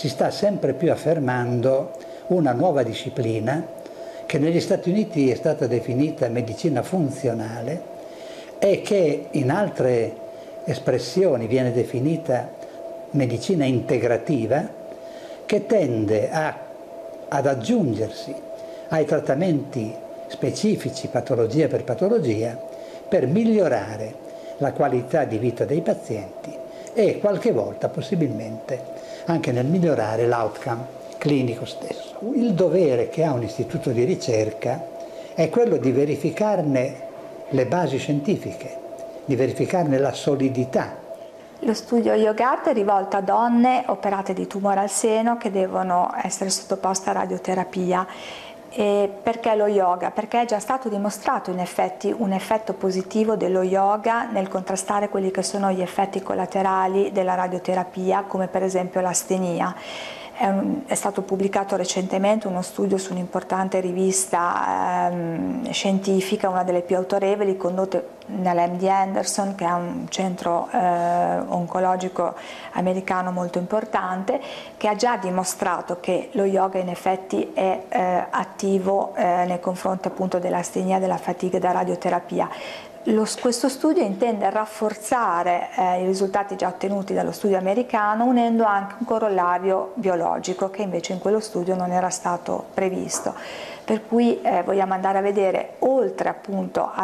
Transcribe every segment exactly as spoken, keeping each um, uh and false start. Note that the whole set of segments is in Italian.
si sta sempre più affermando una nuova disciplina che negli Stati Uniti è stata definita medicina funzionale e che in altre espressioni viene definita medicina integrativa, che tende a, ad aggiungersi ai trattamenti specifici, patologia per patologia, per migliorare la qualità di vita dei pazienti e qualche volta possibilmente anche nel migliorare l'outcome clinico stesso. Il dovere che ha un istituto di ricerca è quello di verificarne le basi scientifiche, di verificarne la solidità. Lo studio YoGART è rivolto a donne operate di tumore al seno che devono essere sottoposte a radioterapia. E perché lo yoga? Perché è già stato dimostrato in effetti un effetto positivo dello yoga nel contrastare quelli che sono gli effetti collaterali della radioterapia, come per esempio l'astenia. È, un, è stato pubblicato recentemente uno studio su un'importante rivista ehm, scientifica, una delle più autorevoli, condotte nell'M D Anderson, che è un centro eh, oncologico americano molto importante, che ha già dimostrato che lo yoga in effetti è eh, attivo eh, nei confronti appunto dell'astenia, della fatica da radioterapia. Lo, questo studio intende rafforzare eh, i risultati già ottenuti dallo studio americano, unendo anche un corollario biologico che invece in quello studio non era stato previsto. Per cui eh, vogliamo andare a vedere, oltre appunto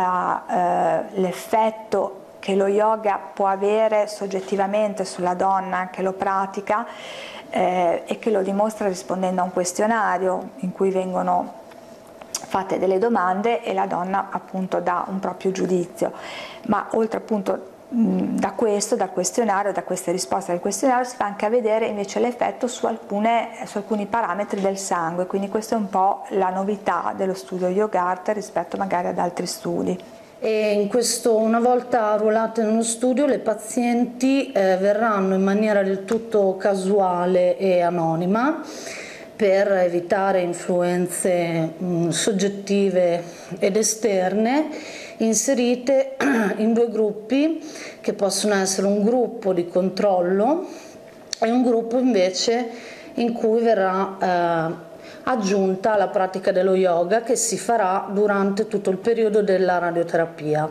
all'effetto eh, che lo yoga può avere soggettivamente sulla donna che lo pratica eh, e che lo dimostra rispondendo a un questionario in cui vengono fatte delle domande e la donna appunto dà un proprio giudizio, ma oltre appunto mh, da questo, dal questionario, da queste risposte del questionario si va anche a vedere invece l'effetto su, alcune, su alcuni parametri del sangue, quindi questa è un po' la novità dello studio YoGART rispetto magari ad altri studi. E in questo, una volta arruolate nello studio, le pazienti eh, verranno in maniera del tutto casuale e anonima, per evitare influenze mh, soggettive ed esterne, inserite in due gruppi che possono essere un gruppo di controllo e un gruppo invece in cui verrà eh, aggiunta la pratica dello yoga, che si farà durante tutto il periodo della radioterapia.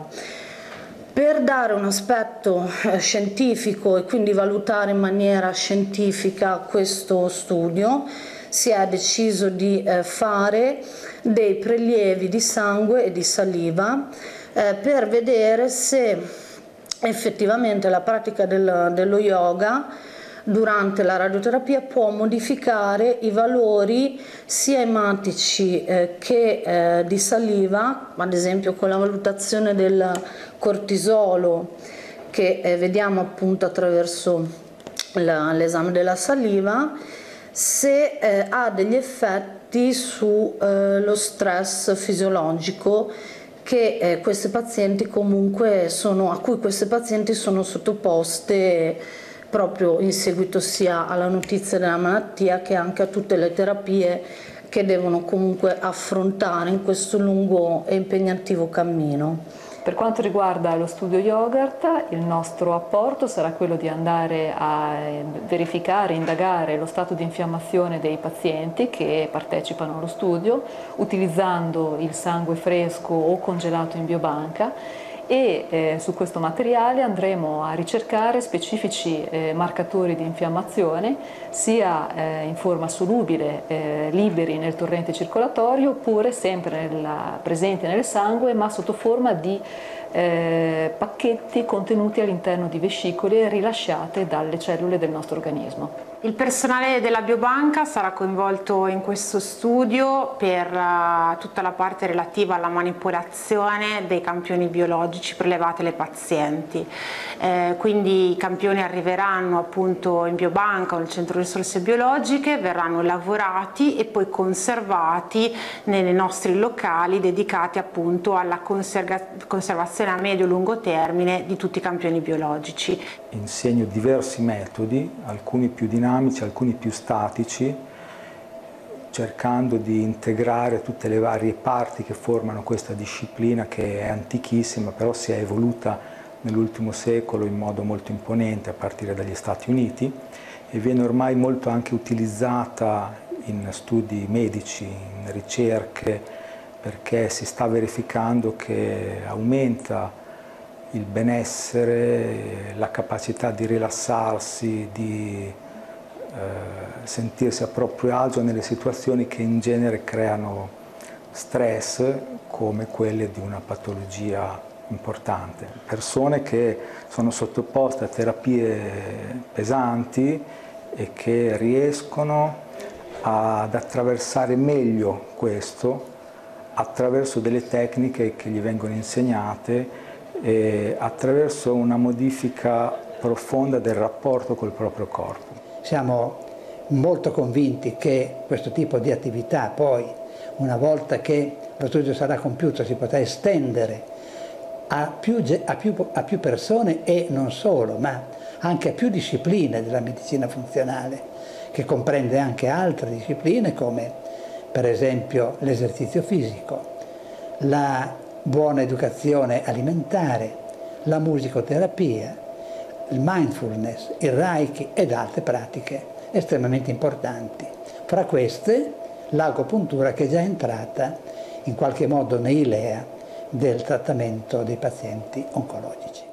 Per dare un aspetto eh, scientifico e quindi valutare in maniera scientifica questo studio, si è deciso di eh, fare dei prelievi di sangue e di saliva eh, per vedere se effettivamente la pratica del, dello yoga durante la radioterapia può modificare i valori sia ematici eh, che eh, di saliva, ad esempio con la valutazione del cortisolo che eh, vediamo appunto attraverso l'esame della saliva, se eh, ha degli effetti sullo eh, stress fisiologico che eh, queste pazienti comunque sono, a cui queste pazienti sono sottoposte proprio in seguito sia alla notizia della malattia che anche a tutte le terapie che devono comunque affrontare in questo lungo e impegnativo cammino. Per quanto riguarda lo studio YoGART, il nostro apporto sarà quello di andare a verificare, indagare lo stato di infiammazione dei pazienti che partecipano allo studio, utilizzando il sangue fresco o congelato in biobanca, e eh, su questo materiale andremo a ricercare specifici eh, marcatori di infiammazione, sia eh, in forma solubile, eh, liberi nel torrente circolatorio, oppure sempre nella, presenti nel sangue, ma sotto forma di eh, pacchetti contenuti all'interno di vescicole rilasciate dalle cellule del nostro organismo. Il personale della biobanca sarà coinvolto in questo studio per uh, tutta la parte relativa alla manipolazione dei campioni biologici prelevati alle pazienti. Eh, quindi i campioni arriveranno appunto in biobanca o nel centro risorse biologiche, verranno lavorati e poi conservati nei nostri locali dedicati appunto alla conserva conservazione a medio-lungo termine di tutti i campioni biologici. Insegno diversi metodi, alcuni più dinamici, alcuni più statici, cercando di integrare tutte le varie parti che formano questa disciplina che è antichissima, però si è evoluta nell'ultimo secolo in modo molto imponente a partire dagli Stati Uniti, e viene ormai molto anche utilizzata in studi medici, in ricerche, perché si sta verificando che aumenta il benessere, la capacità di rilassarsi, di eh, sentirsi a proprio agio nelle situazioni che in genere creano stress, come quelle di una patologia importante. Persone che sono sottoposte a terapie pesanti e che riescono ad attraversare meglio questo attraverso delle tecniche che gli vengono insegnate e attraverso una modifica profonda del rapporto col proprio corpo. Siamo molto convinti che questo tipo di attività poi, una volta che lo studio sarà compiuto, si potrà estendere a più, a più, a più persone e non solo, ma anche a più discipline della medicina funzionale, che comprende anche altre discipline come per esempio l'esercizio fisico, la buona educazione alimentare, la musicoterapia, il mindfulness, il reiki ed altre pratiche estremamente importanti. Fra queste l'agopuntura, che è già entrata in qualche modo nei L E A del trattamento dei pazienti oncologici.